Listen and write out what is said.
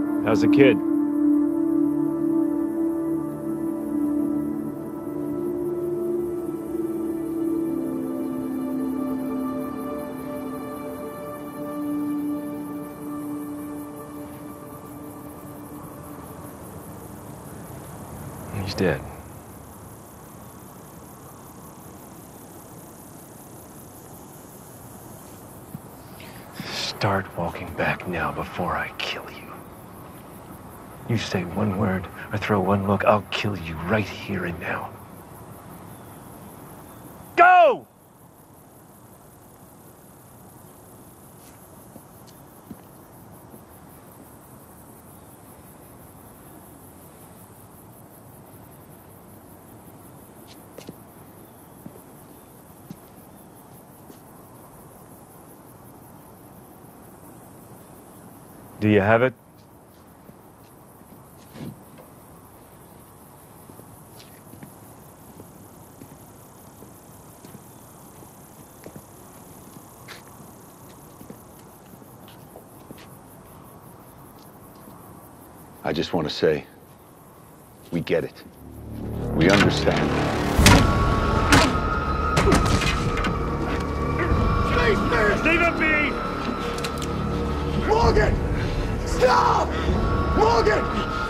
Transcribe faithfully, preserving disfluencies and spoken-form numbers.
How's the kid? He's dead. Start walking back now before I kill you. You say one word or throw one look, I'll kill you right here and now. Go! Do you have it? I just want to say, we get it. We understand. Leave it be! Morgan! Stop! Morgan!